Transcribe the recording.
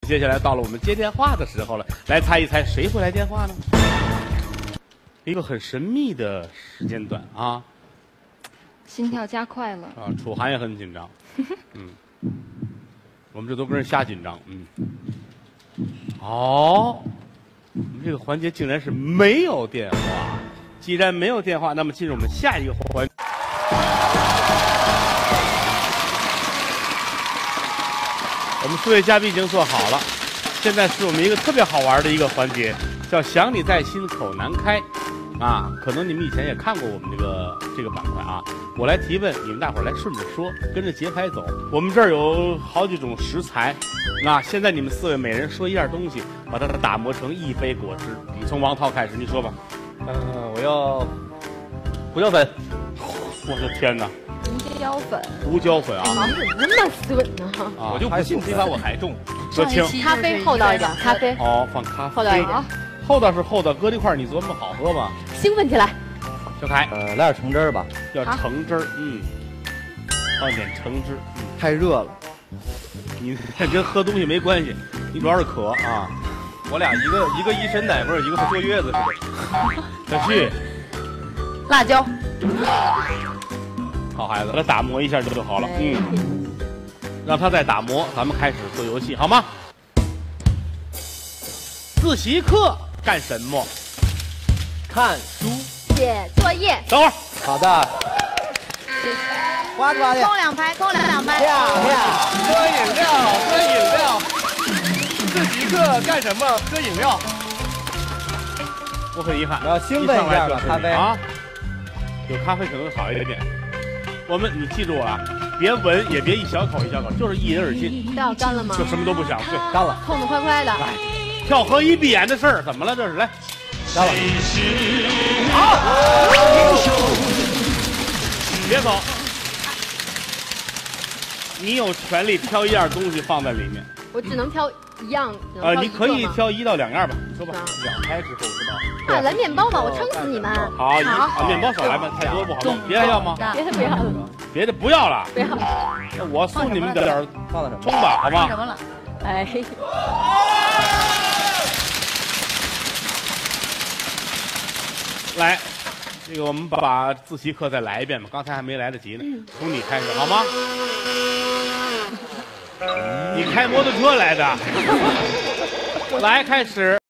接下来到了我们接电话的时候了，来猜一猜谁会来电话呢？一个很神秘的时间段啊！ 心跳加快了。 啊，楚涵也很紧张。我们这都跟人瞎紧张。哦，我们这个环节竟然是没有电话。既然没有电话，那么进入我们下一个环节。我们4位嘉宾已经做好了，现在是我们一个特别好玩的一个环节，叫想你在心口难开。啊，可能你们以前也看过我们这个板块啊。我来提问，你们大伙儿来顺着说，跟着节拍走。我们这儿有好几种食材，那现在你们4位每人说一样东西，把它打磨成一杯果汁。你从王涛开始，你说吧。 我要胡椒粉。 我的天哪！ 胡椒粉。 胡椒粉啊！ 怎么那么损呢？ 啊， 我就不信这把我还重。 德清， 咖啡厚道一点，咖啡。 哦，放咖啡。 厚道一点。 厚道是厚道，搁一块儿你琢磨好喝吗？ 兴奋起来。 小凯， 来点橙汁儿吧。 要橙汁儿，放点橙汁。 太热了。 你跟喝东西没关系，你主要是渴啊。 我俩一个一身奶味儿，一个是坐月子似的。 小旭， 辣椒。 好孩子，来打磨一下就好了。让他再打磨，咱们开始做游戏好吗？自习课干什么？ 看书。 写作业。 等会儿。 好的。呱呱的。 空两排，空两排。 漂亮。喝饮料，喝饮料。自习课干什么？喝饮料。 我很遗憾， 要兴奋一下吧，咖啡啊，有咖啡可能好一点。你记住了，别闻，也别一小口一小口，就是一饮而尽。 药干了吗？ 就什么都不想，对， 干了。 痛痛快快的。 来，跳河一闭眼的事儿，怎么了？这是来， 干了。 好，别走，你有权利挑一样东西放在里面。 我只能挑一样。 你可以挑1到2样吧，你说吧。2开之后是吧？ 啊，来面包吧，我撑死你们。 好，面包少来吧，太多不好弄。别的要吗？ 别的不要了。 别的不要了。 不要。 那我送你们点儿放的什么？ 葱吧，好吗？ 什么了？哎。 来，这个我们把自习课再来一遍吧，刚才还没来得及呢。从你开始好吗？你开摩托车来的，来开始。